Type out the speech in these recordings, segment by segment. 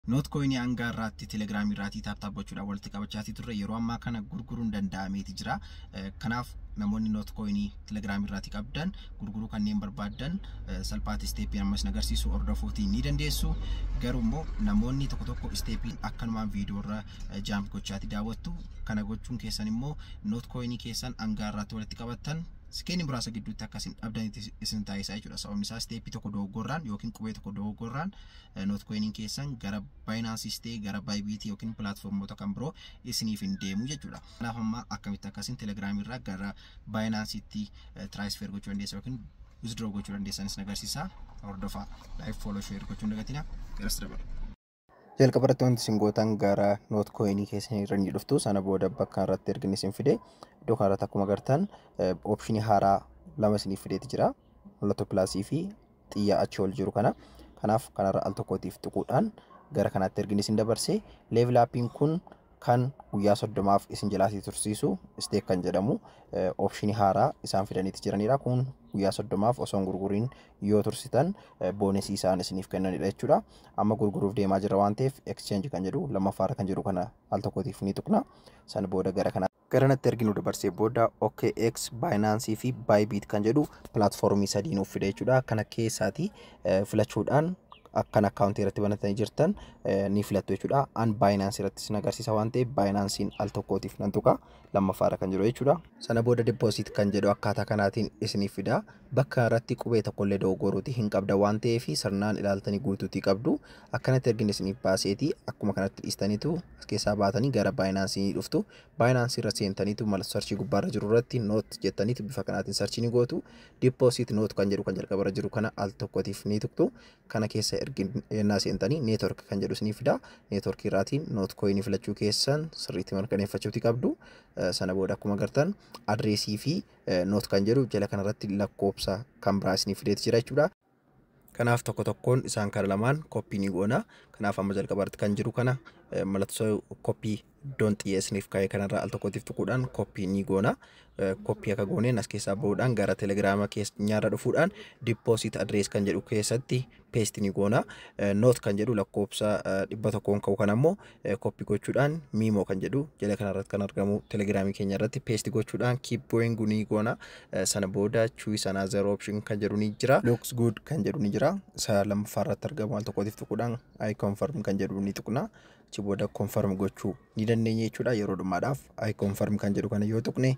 notcoin hanga irratti telegram irratti taaptaabachuudhaan walitti qabachaati turre yeroo ammaa kana gurguruun danda'ameeti jira. Kanaaf namoonni notcoin telegram irratti qabdan gurguruu kanneen barbaadan salphaati steepiin ammas nagarsiisu hordofootiin ni dandeessu. Garuu immoo namoonni tokko steepiin akkanumaan viidiyoo irra jaamp gochaati daawwattu. Kana gochuun keessan immoo notcoin keessan hanga irratti walitti qabattan Skeni berasa gidduutti akkasin abdaan isin taasisaa jechuudha. Sababni isaa steepii tokko dogoggorraan yookiin qubee tokko dogoggorraan notcoin keessan gara binance istee gara bybit yookiin platformoota kan biroo isiniif hin deemu jechuudha. Kanaaf amma akkamitti akkasin telegram irraa gara binance itti transfer gochuu dandeessan yookiin withdraw gochuu dandeessanis nagarsiisa. Hordofaa like follow share gochuu hin dagatinaa. Garas dabalu. jalqabarratti wanti isin gootan gara notcoin keessan irra ni dhuftu. Sana booda bakka irratti ergin isin fide iddoo kanarratti akkuma agartan optionii haaraa lama isiniif fideeti jira. Mul'atu pilaasii fi xiyyaa achi ol jiru kana. Kanaaf kanarra al tokkootiif tuquudhaan gara kanaatti ergin isin dabarse. Level uppiin kun kan guyyaa 30 isin jalaatii tursiisu stake kan jedhamu optionii haaraa isaan fidaniiti jiranidha. Kun guyyaa 30 osoo gurguriin yoo tursitan boonusii isaan isiniif kennanidha jechuudha. Amma gurguruuf deemaa jira waan ta'eef exchange kan jedhu lammaffaarra kan jiru kana al tokkootiif ni tuqna. San booda gara natti erginu dabarsee booda OKX, Binance fi Bybit kan jedhu platformii sadii nuuf fide jechuudha. Kana keessaati filachuudhaan akkan akkaawuntii irratti banatanii jirtan ni filattu jechuudha. An Binance irratti isin agarsiisa waan ta'eef Binancein al tokkootiif nan tuqa lammaffaarra kan jiru jechuudha. Sana booda deposit kan jedhu akkaataa kanaatiin isiniif fida. Bakka irratti qubee tokkollee dogoggoruuti hin qabda waan ta'eef sirnaan ilaaltanii guutuutii qabdu. Akkanatti ergin isiniif baaseeti akkuma kanatti dhiistaniitu as keessaa baatanii gara Binance dhuftu. Binance irra seentaniitu mala searchii gubbaarra jiru irratti note jettaniitu bifa kanaatiin searchii ni gootu. Deposit note kan jedhu kan jalqabarra jiru kana al tokkootiif ni tuqtu. Kana keessa ergin ennaa seentanii network kan jedhu isiniif fida. Network irraatiin notcoin filachuu keessan sirriitti mirkaneeffachuutii qabdu. Sana booda akkuma agartan adreesii fi note kan jedhu jala kanarratti lakkoofsa kan biraa isiniif fideeti jira jechuudha. Kanaaf tokkoon isaan kana lamaan koppii ni goona. Kanaaf amma jalqabarratti kan jiru kana mallattoo koppii don't xiyyeessiniif kaa'ee kanarraa al tokkootiif tuquudhaan koppii ni goona. Koppii akka gooneen as keessaa bahuudhaan gara telegraama keenyarra dhufuudhaan deposit address kan jedhu keessatti paste ni goona. Note kan jedhu lakkoofsa 100 ka'u kan ammoo koppii gochuudhaan mimo kan jedhu jala kanarratti kan argamu telegraamii keenya irratti paste gochuudhaan keep going ni goona. Sana booda choose another option kan jedhu ni jira. Looks good kan jedhu ni jira. Isa lammaffaarratti argamu al tokkootiif tuquudhaan I confirm kan jedhu ni tuqna. Achi booda confirm gochuu ni dandeenya jechuudha. Yeroo dhumaadhaaf I confirm kan jedhu kana yoo tuqne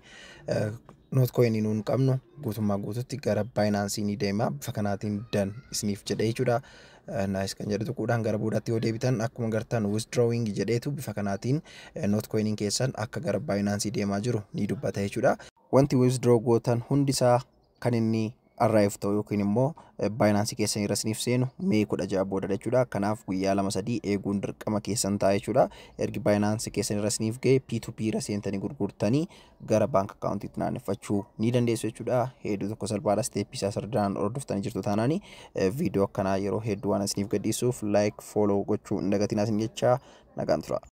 notcoin nuun qabnu guutummaa guututti gara Binance ni deema. Bifa kanaatiin dan isiniif jedhe jechuudha. Nice kan jedhu tuquudhaan gara boodaatti yoo deebitan akkuma agartan withdrawing jedheetu bifa kanaatiin notcoin keessan akka gara Binance deemaa jiru ni dubbata jechuudha. Wanti withdraw gootan hundisaa kan inni arrive ta'u yookiin immoo Binance keessan irra isiniif seenu Mee 16 booda jechuudha. Kanaaf guyyaa 2-3 eeguun dirqama keessan ta'a jechuudha. Ergi Binance keessan irra isiniif ga'e P2P irra seentanii gurgurtanii gara bank account'itti naanneffachuu ni dandeessu jechuudha. Hedduu tokko salphaadha. Step isaa sardaan hordoftanii jirtu taanaani viidiyoo akkanaa yeroo hedduu waan isiniif gadhiisuuf like follow gochuu hin dagatinaa isin jecha nagaan tura.